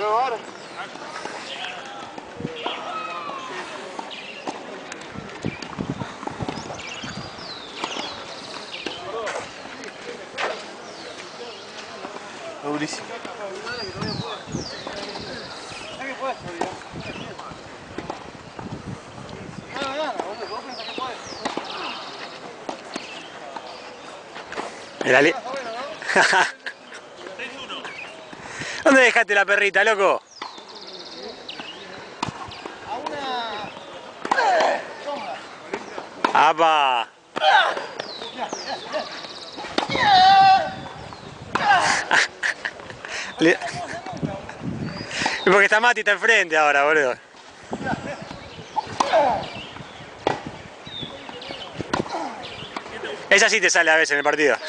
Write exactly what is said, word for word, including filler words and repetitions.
ahora. Durísimo. Mira, ¿dónde dejaste la perrita, loco? A una sombra. ¡Apa! Le... Porque está Mati, está enfrente ahora, boludo. Esa sí te sale a veces en el partido.